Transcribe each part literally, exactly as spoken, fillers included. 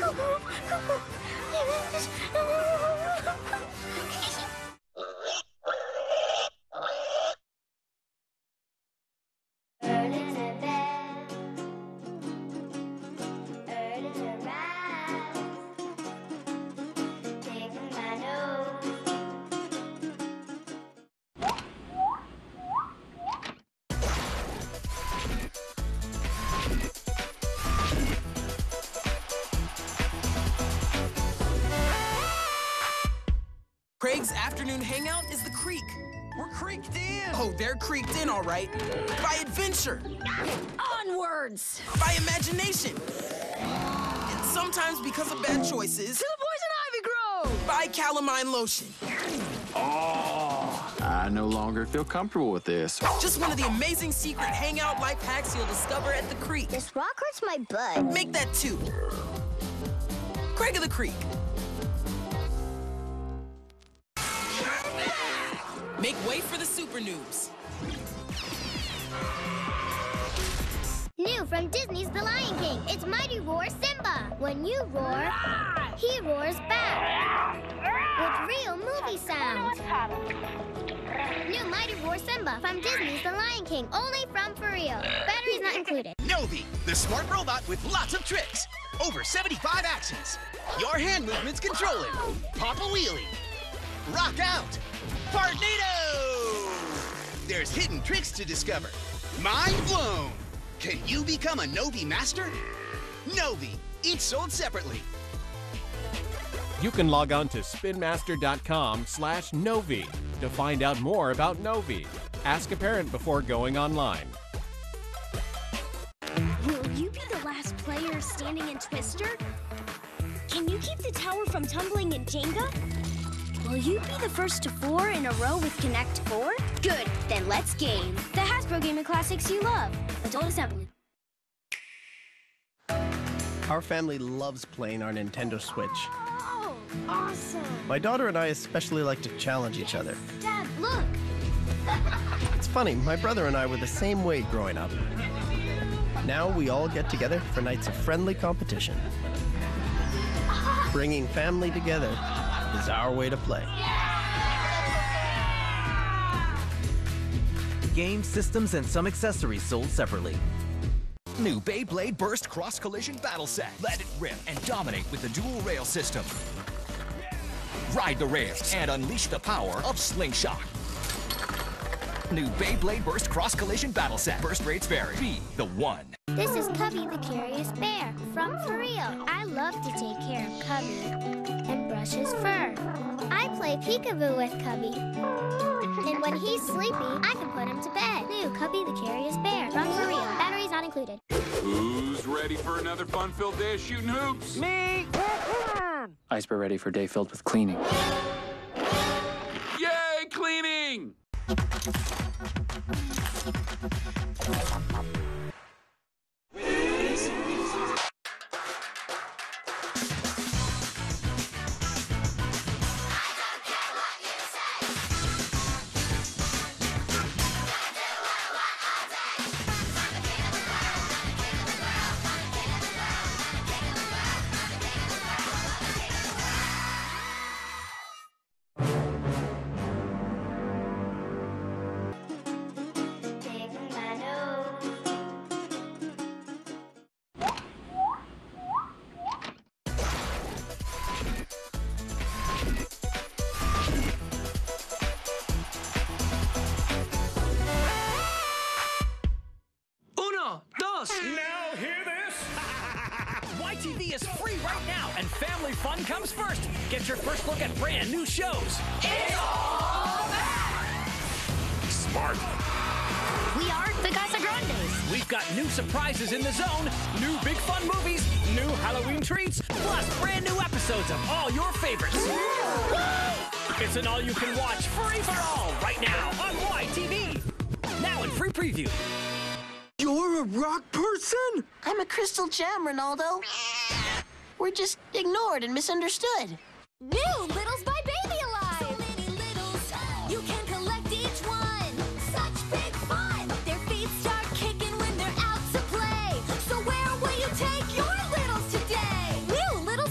Craig's afternoon hangout is the creek. We're creeked in! Oh, they're creeked in, all right. By adventure. Onwards! By imagination. And sometimes because of bad choices. To the poison ivy grove! By calamine lotion. Oh, I no longer feel comfortable with this. Just one of the amazing secret hangout life hacks you'll discover at the creek. This rock hurts my butt. Make that two. Craig of the Creek. Make way for the super noobs. New from Disney's The Lion King, it's Mighty Roar Simba. When you roar, he roars back with real movie sound. New Mighty Roar Simba from Disney's The Lion King, only from For Real. Batteries not included. Novi, the smart robot with lots of tricks. Over seventy-five actions. Your hand movements control it. Pop a wheelie. Rock out. Partnado! There's hidden tricks to discover. Mind blown! Can you become a Novi master? Novi, each sold separately. You can log on to spinmaster.com slash Novi to find out more about Novi. Ask a parent before going online. Will you be the last player standing in Twister? Can you keep the tower from tumbling in Jenga? Will you be the first to four in a row with Connect four? Good, then let's game. The Hasbro gaming classics you love. Adult assembly. Our family loves playing our Nintendo Switch. Oh, awesome. My daughter and I especially like to challenge each other. Dad, look. It's funny, my brother and I were the same way growing up. Now we all get together for nights of friendly competition. Bringing family together is our way to play. Game systems and some accessories sold separately. New Beyblade Burst Cross Collision Battle Set. Let it rip and dominate with the dual rail system. Ride the rails and unleash the power of Slingshot. New Beyblade Burst Cross Collision Battle Set. Burst rates vary. Be the one. This is Cubby the Curious Bear from For Real. I love to take care of Cubby and brush his fur. I play peekaboo with Cubby. And when he's sleepy, I can put him to bed. New Cubby the Curious Bear from For Real. Batteries not included. Who's ready for another fun-filled day of shooting hoops? Me! Iceberg ready for day filled with cleaning. Yay, cleaning! Now hear this? Y T V is free right now, and family fun comes first. Get your first look at brand new shows. It's all back! Smart. We are the Casa Grandes. We've got new surprises in the zone, new big fun movies, new Halloween treats, plus brand new episodes of all your favorites. It's an all-you-can-watch free for all right now on Y T V. Now in free preview. You're a rock person? I'm a crystal gem, Ronaldo. We're just ignored and misunderstood. New Littles by Baby Alive. So many littles, you can collect each one. Such big fun. Their feet start kicking when they're out to play. So where will you take your littles today? New Littles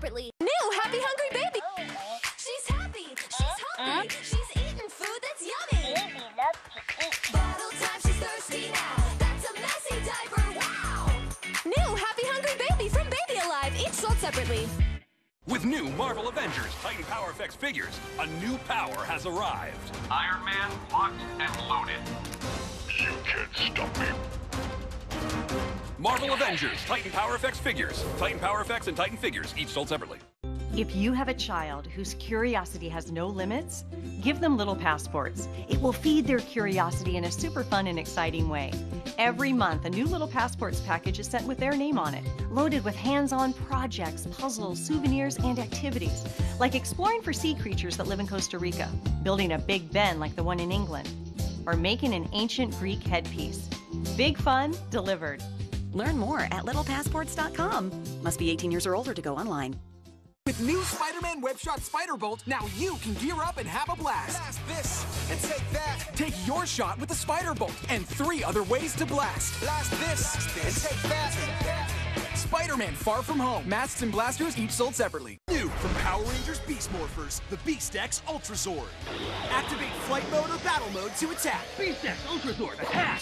separately. New Happy Hungry Baby. She's happy. She's hungry. She's eating food that's yummy. Baby loves to eat. Bottle time, she's thirsty now. That's a messy diaper. Wow. New Happy Hungry Baby from Baby Alive. Each sold separately. With new Marvel Avengers Titan Power Effects figures, a new power has arrived. Iron Man locked and loaded. You can't stop me. Marvel Avengers Titan Power Effects figures. Titan Power Effects and Titan figures, each sold separately. If you have a child whose curiosity has no limits, give them little passports. It will feed their curiosity in a super fun and exciting way. Every month, a new Little Passports package is sent with their name on it, loaded with hands-on projects, puzzles, souvenirs, and activities, like exploring for sea creatures that live in Costa Rica, building a Big Ben like the one in England, or making an ancient Greek headpiece. Big fun delivered. Learn more at little passports dot com. Must be eighteen years or older to go online. With new Spider-Man Webshot Spider Bolt, now you can gear up and have a blast. Blast this and take that. Take your shot with the Spider Bolt and three other ways to blast. Blast this, blast this. and take that. Spider-Man Far From Home. Masks and blasters each sold separately. New from Power Rangers Beast Morphers, the Beast X Ultra Zord. Activate flight mode or battle mode to attack. Beast X Ultra Zord, attack!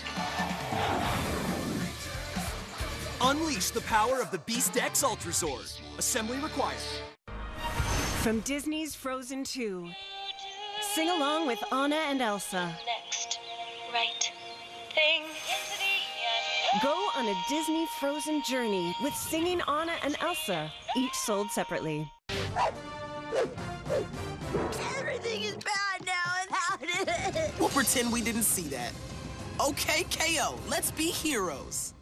Unleash the power of the Beast X Ultra Zord. Assembly required. From Disney's Frozen two, sing along with Anna and Elsa. Next, right thing. Go on a Disney Frozen journey with singing Anna and Elsa, each sold separately. Everything is bad now without it. We'll pretend we didn't see that. Okay, K O, let's be heroes.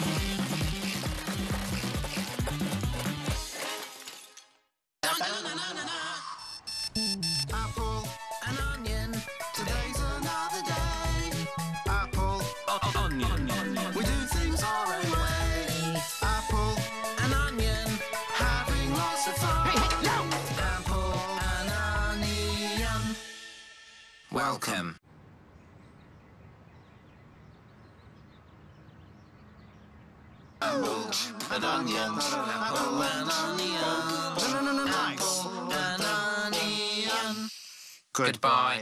Apple and onion, today's another day. Apple, uh, onion. we do things our own way. Apple and onion, having lots of fun. Hey, hey, no! Apple and onion, welcome. Apple and onions, apple and onion. No, no, no, no, nice. And onion. Goodbye.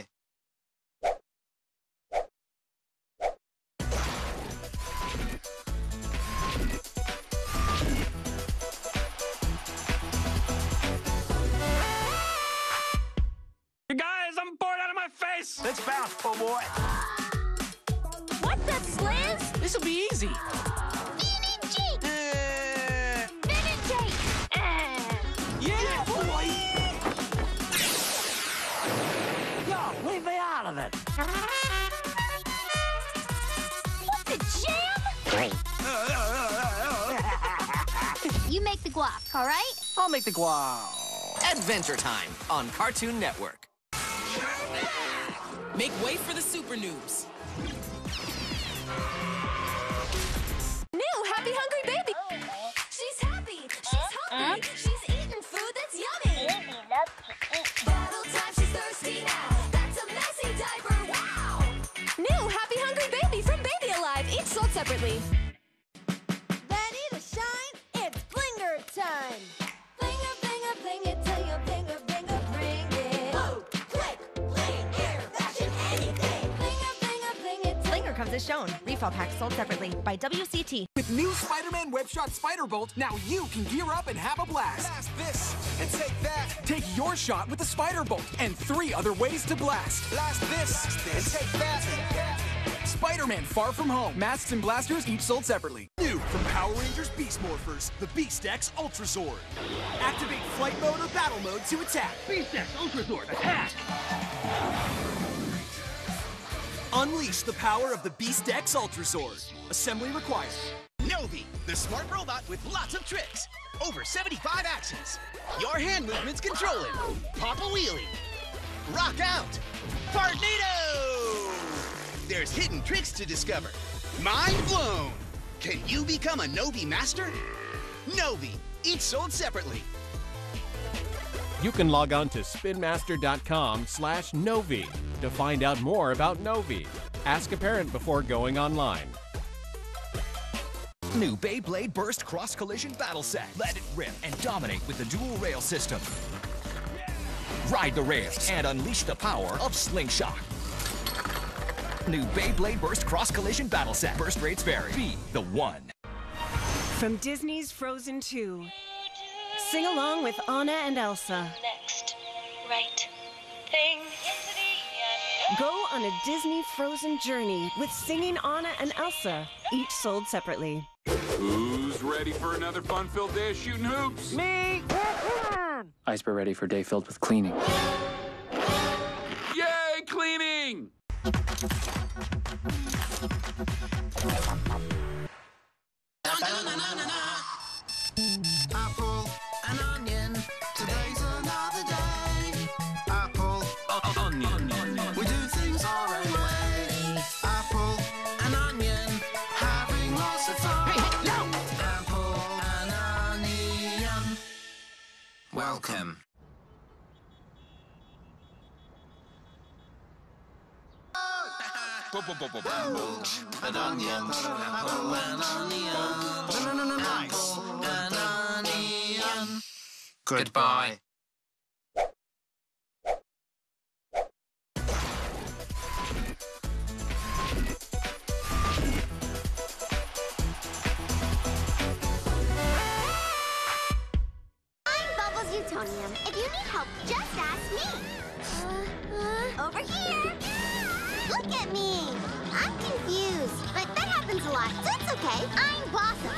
You guys, I'm bored out of my face! Let's bounce, po' boy. What's that, Sliz? This'll be easy. Yeah, boy! Yo, leave me out of it! What the jam? Great. You make the guac, all right? I'll make the guac. Adventure Time on Cartoon Network. Make way for the super noobs. New Happy Hungry Baby. She's happy. She's hungry. She's eating food that's yummy. Baby loves to eat. Bottle time, she's thirsty now. That's a messy diaper. Wow. New Happy Hungry Baby from Baby Alive. Each sold separately. Ready to shine? It's blinger time. Blinger, blinger, bling it till you blinger, blinger, bring it. Boom, click, bling, air, fashion, anything. Blinger, blinger, bling it. Blinger comes as shown. Refill packs sold separately by W C T. With new Spider-Man Webshot Spider Bolt, now you can gear up and have a blast. Blast this and take that. Take your shot with the Spider Bolt and three other ways to blast. Blast this, blast this. and take that. Spider-Man Far From Home. Masks and blasters each sold separately. New from Power Rangers Beast Morphers, the Beast X Ultra Zord. Activate flight mode or battle mode to attack. Beast X Ultra Zord, attack! Unleash the power of the Beast X Ultra Zord. Assembly required. Novi, the smart robot with lots of tricks. Over seventy-five actions. Your hand movements control it. Pop a wheelie. Rock out. Partnado! There's hidden tricks to discover. Mind blown! Can you become a Novi master? Novi, each sold separately. You can log on to spinmaster dot com slash Novi to find out more about Novi. Ask a parent before going online. New Beyblade Burst Cross Collision Battle Set. Let it rip and dominate with the dual rail system. Ride the rails and unleash the power of Slingshot. New Beyblade Burst Cross Collision Battle Set. Burst rates vary. Be the one. From Disney's Frozen two. Sing along with Anna and Elsa. Next, right thing. Go on a Disney Frozen journey with Singing Anna and Elsa, each sold separately. Who's ready for another fun-filled day of shooting hoops? Me! Iceberg ready for a day filled with cleaning. Yay, cleaning! Apple and onion, today's another day. Apple, onion, we do things our own way. Apple and onion, having lots of fun. Hey, hey, no! Apple and onion, welcome. Apples and onions, apple and onion. No, no, no, no, nice. Apple and onion. Goodbye. I'm Bubbles Utonium. If you need help, just ask me. Uh, uh, over here. Look at me. I'm confused, but that happens a lot, so it's okay. I'm Blossom.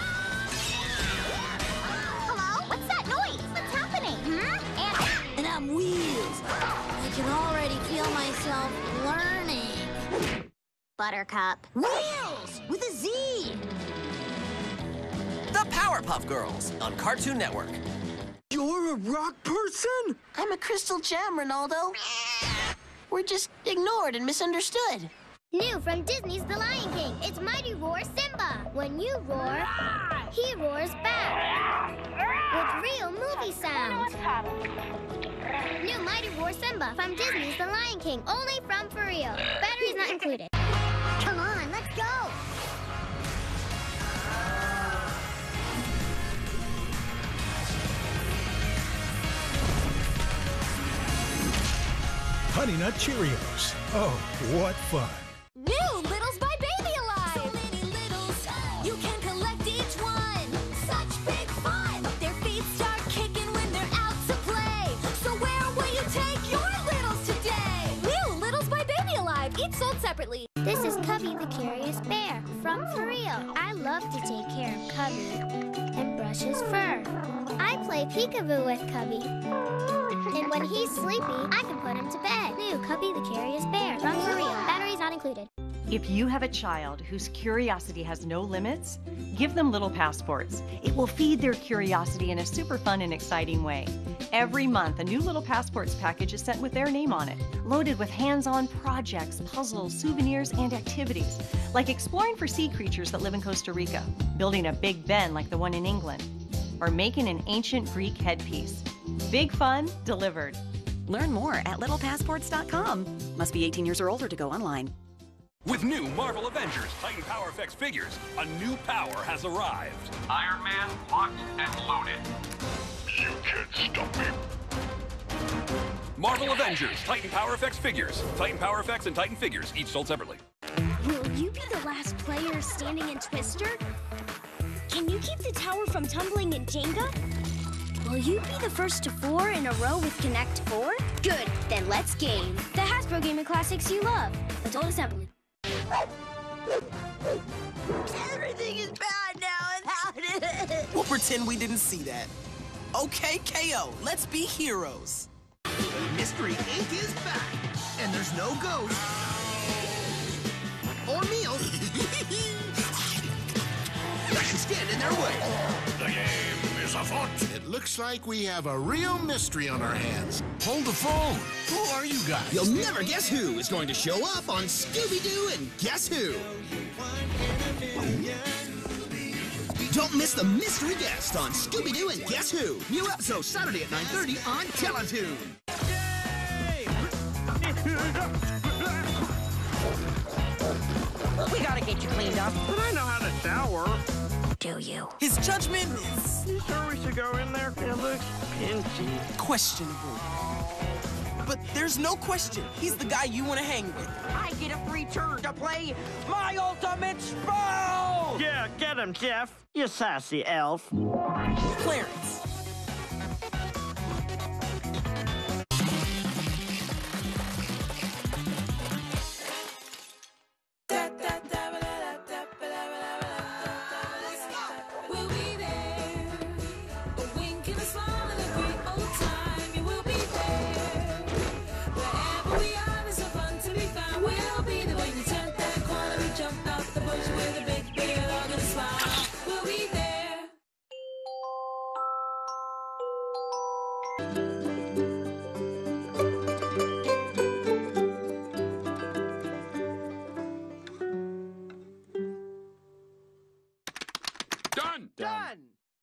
Hello? What's that noise? What's happening? Hmm? And, And I'm Wheels. I can already feel myself learning. Buttercup. Wheels! With a Z! The Powerpuff Girls on Cartoon Network. You're a rock person? I'm a crystal gem, Ronaldo. We're just ignored and misunderstood. New from Disney's The Lion King, it's Mighty Roar Simba. When you roar, he roars back with real movie sound. New Mighty Roar Simba from Disney's The Lion King, only from For Real. Batteries not included. Come on, let's go. Honey Nut Cheerios. Oh, what fun. New Littles by Baby Alive! So many littles, you can collect each one. Such big fun! Their feet start kicking when they're out to play. So where will you take your littles today? New Littles by Baby Alive, each sold separately. This is Cubby the Curious Bear from For Real. I love to take care of Cubby and brush his fur. I play peekaboo with Cubby. And when he's sleepy, I can put him to bed. New Cubby the Curious Bear from For Real. Batteries not included. If you have a child whose curiosity has no limits, give them little passports. It will feed their curiosity in a super fun and exciting way. Every month, a new Little Passports package is sent with their name on it, loaded with hands-on projects, puzzles, souvenirs, and activities, like exploring for sea creatures that live in Costa Rica, building a Big Ben like the one in England, or making an ancient Greek headpiece. Big fun delivered. Learn more at little passports dot com. Must be eighteen years or older to go online. With new Marvel Avengers Titan Power Effects figures, a new power has arrived. Iron Man locked and loaded. You can't stop me. Marvel Avengers Titan Power Effects figures. Titan Power Effects and Titan figures, each sold separately. Will you be the last player standing in Twister? Can you keep the tower from tumbling in Jenga? Will you be the first to four in a row with Connect Four? Good, then let's game. The Hasbro Gaming Classics you love. Let's hold assembly. Everything is bad now, and how did it? We'll pretend we didn't see that. Okay, K O, let's be heroes. Mystery Incorporated is back, and there's no ghost or meals that can stand in their way. The game is afoot. It looks like we have a real mystery on our hands. Hold the phone. Who are you guys? You'll never guess who is going to show up on Scooby-Doo and Guess Who. Don't miss the mystery guest on Scooby-Doo and Guess Who. New episode Saturday at nine thirty on TeleToon. We gotta get you cleaned up. But I know how to shower. do you? His judgment is... You sure we should go in there? It looks pinchy. questionable. But there's no question, he's the guy you want to hang with. I get a free turn to play my ultimate spell! Yeah, get him, Jeff. You sassy elf. Clarence. Done! Done!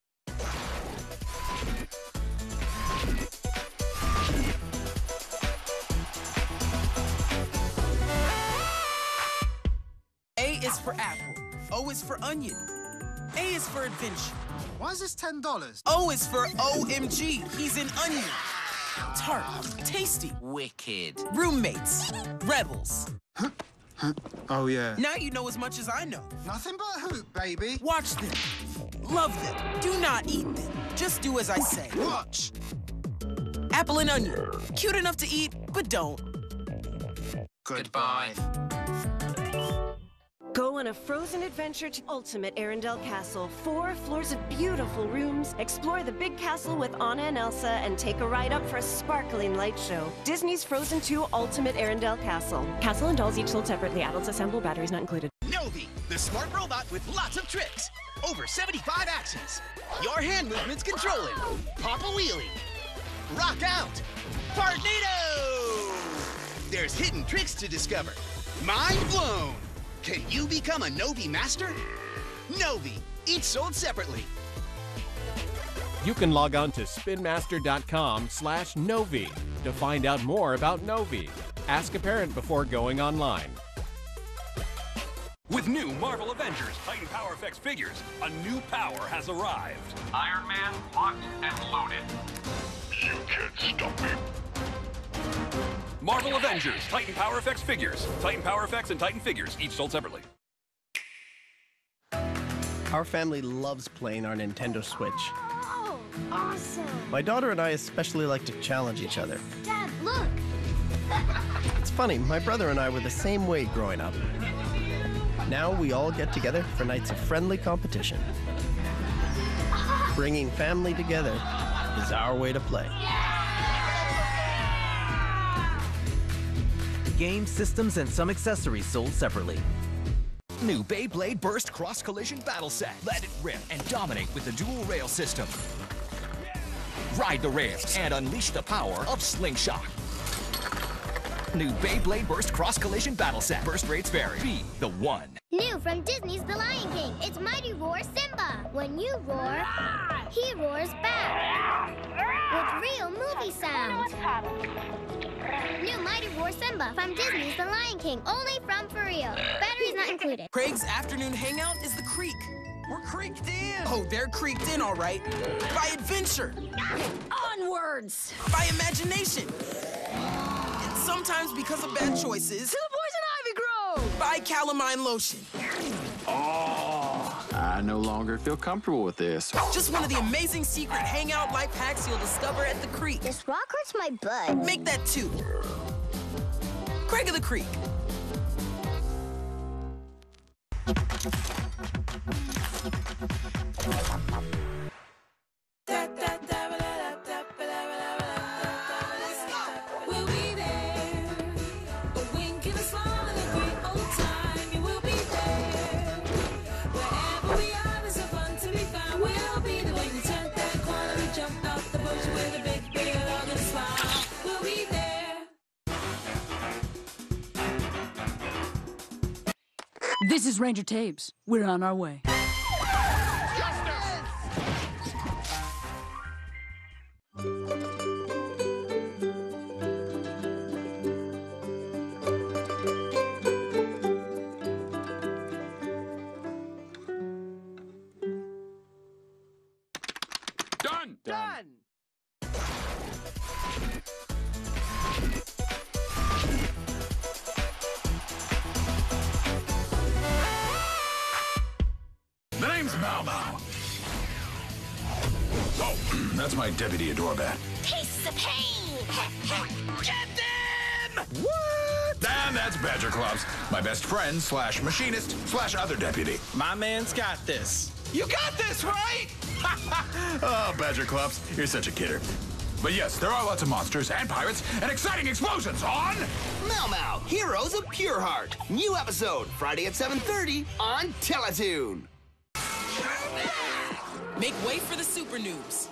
A is for apple. O is for onion. A is for adventure. Why is this ten dollars? O is for O M G. He's an onion. Tart. Tasty. Wicked. Roommates. Rebels. Oh, yeah. Now you know as much as I know. Nothing but a hoop, baby. Watch them. Love them. Do not eat them. Just do as I say. Watch. Apple and onion. Cute enough to eat, but don't. Goodbye. Go on a frozen adventure to Ultimate Arendelle Castle. Four floors of beautiful rooms. Explore the big castle with Anna and Elsa and take a ride up for a sparkling light show. Disney's Frozen two Ultimate Arendelle Castle. Castle and dolls each sold separately. Adults assemble, batteries not included. Novi, the smart robot with lots of tricks. Over seventy-five actions. Your hand movements control him. Pop a wheelie. Rock out. Partnado! There's hidden tricks to discover. Mind blown. Can you become a Novi master? Novi, each sold separately. You can log on to spinmaster.com slash Novi to find out more about Novi. Ask a parent before going online. With new Marvel Avengers Titan Power Effects figures, a new power has arrived. Iron Man locked and loaded. You can't stop me. Marvel Avengers Titan Power Effects figures. Titan Power Effects and Titan figures, each sold separately. Our family loves playing our Nintendo Switch. Oh, awesome. My daughter and I especially like to challenge each other. Dad, look. It's funny, my brother and I were the same way growing up. Now we all get together for nights of friendly competition. Bringing family together is our way to play. Game systems and some accessories sold separately. New Beyblade Burst Cross Collision Battle Set. Let it rip and dominate with the dual rail system. Ride the rails and unleash the power of Slingshot. New Beyblade Burst Cross Collision Battle Set. Burst rates vary. Be the one. New from Disney's The Lion King, it's Mighty Roar Simba. When you roar, he roars back with real movie sound. New Mighty Roar Simba from Disney's The Lion King, only from for real. Batteries not included. Craig's afternoon hangout is the creek. We're creeked in. Oh, they're creeked in, all right. By adventure. Onwards. By imagination. And sometimes because of bad choices. To the poison ivy grove. By calamine lotion. Oh, I no longer feel comfortable with this. Just one of the amazing secret hangout life hacks you'll discover at the creek. This rock hurts my butt. Make that two. Craig of the Creek. We'll be there. A wink and a smile and a great old time. You will be there. Wherever we are, there's some fun to be found. We'll be there when you turn that corner. We jump out the bush with a big beard on the smile. We'll be there. This is Ranger Tapes. We're on our way. Done. Done. The name's Mau Mau. Oh, that's my deputy Adorbat. Taste the pain! Get them! What? And that's Badger Clubs, my best friend slash machinist slash other deputy. My man's got this. You got this, right? Oh, Badger Clubs, you're such a kidder. But yes, there are lots of monsters and pirates and exciting explosions on... Mau Mau, Heroes of Pure Heart. New episode, Friday at seven thirty on TeleToon. Make way for the super noobs.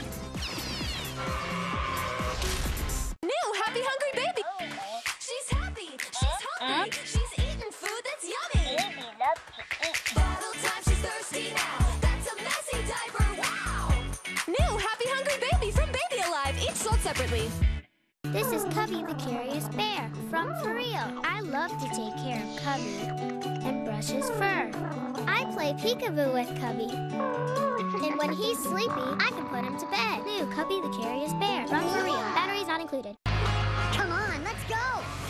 New Happy Hungry Baby! She's happy, she's hungry, she's eating food that's yummy! Baby loves to eat. Battle time, she's thirsty now. That's a messy diaper, wow! New Happy Hungry Baby from Baby Alive, each sold separately. This is Cubby the Curious Bear from For Real. I love to take care of Cubby and brush his fur. I play peekaboo with Cubby. And when he's sleepy, I can put him to bed. New Cubby the Curious Bear from For Real. Batteries not included. Come on, let's go!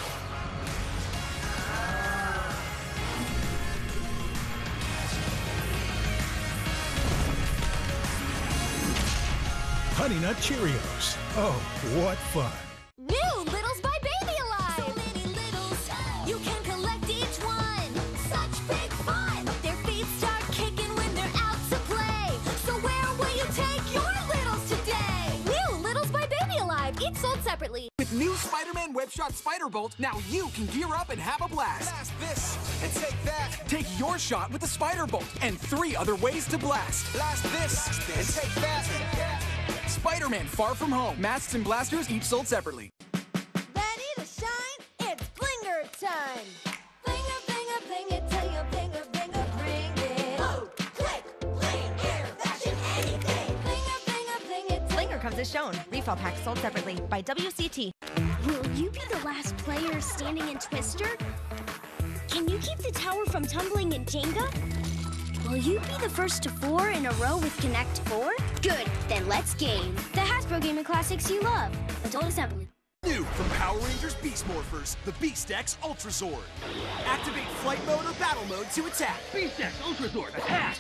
Honey Nut Cheerios. Oh, what fun. New Littles by Baby Alive! So many littles, you can collect each one. Such big fun! Their feet start kicking when they're out to play. So where will you take your littles today? New Littles by Baby Alive, each sold separately. With new Spider-Man Webshot Spider Bolt, now you can gear up and have a blast. Blast this and take that. Take your shot with the Spider Bolt and three other ways to blast. Blast this, blast this. and take that. Spider-Man Far From Home. Masks and blasters each sold separately. Ready to shine? It's blinger time! Blinger, blinger, bling it till you blinger, blinger, bring it. Whoa, click, bling, air, fashion, anything. Blinger, blinger, bling it. Blinger comes as shown. Refill pack sold separately by W C T. Will you be the last player standing in Twister? Can you keep the tower from tumbling in Jenga? Will you be the first to four in a row with Connect Four? Good, then let's game. The Hasbro gaming classics you love. Adult assembly. New from Power Rangers Beast Morphers, the Beast X Ultra Sword. Activate flight mode or battle mode to attack. Beast X Ultra Sword, attack!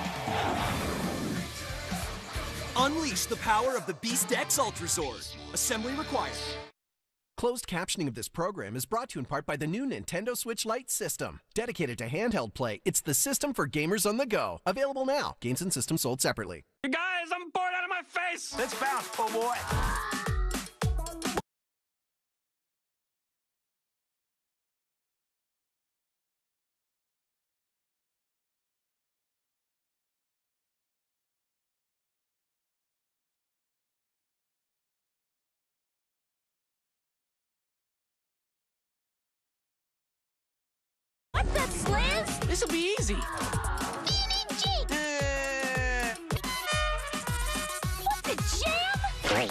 Unleash the power of the Beast X Ultra Sword. Assembly required. Closed captioning of this program is brought to you in part by the new Nintendo Switch Lite system. Dedicated to handheld play, it's the system for gamers on the go. Available now. Games and systems sold separately. You guys, I'm bored out of my face! Let's bounce, po' boy. What's that, Sliz? This'll be easy. What the jam?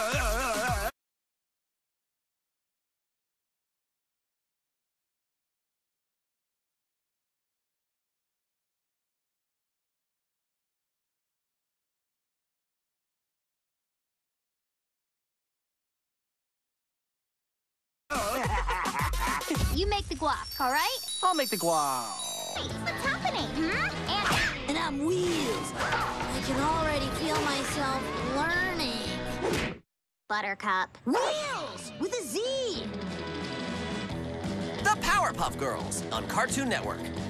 You make the guac, all right? I'll make the guac. Wait, what's happening? Hmm? And I'm Wheels. I can already feel myself learning. Buttercup. Wheels with a Z. The Powerpuff Girls on Cartoon Network.